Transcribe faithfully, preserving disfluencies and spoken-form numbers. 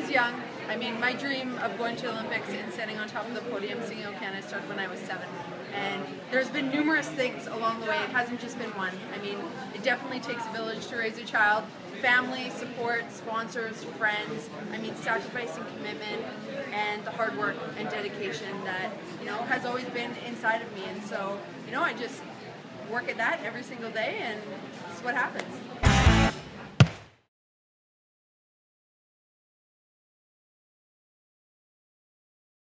was young. I mean, my dream of going to the Olympics and standing on top of the podium singing "O Canada" started when I was seven. And there's been numerous things along the way. It hasn't just been one. I mean, it definitely takes a village to raise a child. Family, support, sponsors, friends. I mean, sacrifice and commitment, and the hard work and dedication that, you know, has always been inside of me. And so, you know, I just work at that every single day, and it's what happens.